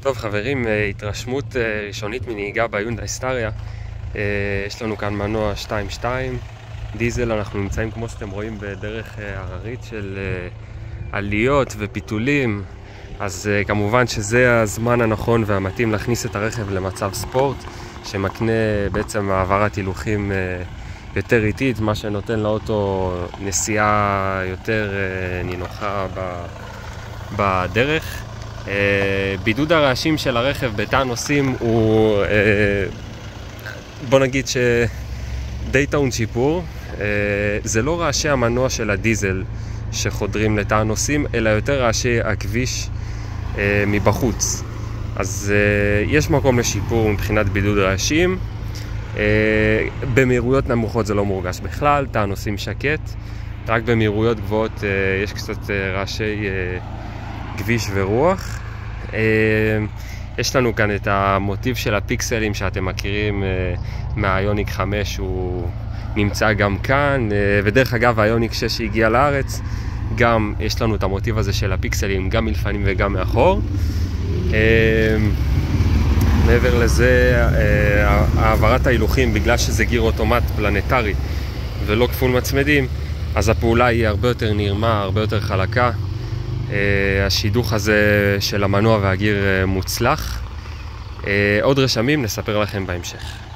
טוב חברים, התרשמות ראשונית מנהיגה ביונדאי סטאריה. יש לנו כאן מנוע 2.2 דיזל. אנחנו נמצאים כמו שאתם רואים בדרך הררית של עליות ופיתולים, אז כמובן שזה הזמן הנכון והמתאים להכניס את הרכב למצב ספורט שמקנה בעצם העברת הילוכים יותר איטית, מה שנותן לאוטו נסיעה יותר נינוחה בדרך. בידוד הרעשים של הרכב בתא הנוסעים הוא בוא נגיד שדי טעון שיפור. זה לא רעשי המנוע של הדיזל שחודרים לתא הנוסעים, אלא יותר רעשי הכביש מבחוץ. אז יש מקום לשיפור מבחינת בידוד רעשים. במהירויות נמוכות זה לא מורגש בכלל, תא הנוסעים שקט. רק במהירויות גבוהות יש קצת רעשי כביש ורוח. יש לנו כאן את המוטיב של הפיקסלים שאתם מכירים מהאיוניק 5, הוא נמצא גם כאן, ודרך אגב האיוניק 6 שהגיע לארץ גם יש לנו את המוטיב הזה של הפיקסלים גם מלפנים וגם מאחור. מעבר לזה, העברת ההילוכים, בגלל שזה גיר אוטומט פלנטרי ולא כפול מצמדים, אז הפעולה היא הרבה יותר נעימה, הרבה יותר חלקה. השידוך הזה של המנוע והגיר מוצלח. עוד רשמים נספר לכם בהמשך.